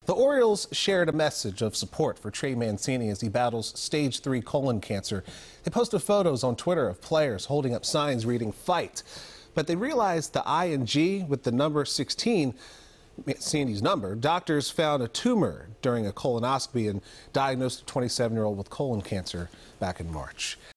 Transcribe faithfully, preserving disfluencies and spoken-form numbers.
The Orioles shared a message of support for Trey Mancini as he battles stage three colon cancer. They posted photos on Twitter of players holding up signs reading "Fight." But they realized the I and G with the number sixteen, Mancini's number, doctors found a tumor during a colonoscopy and diagnosed a twenty-seven-year-old with colon cancer back in March.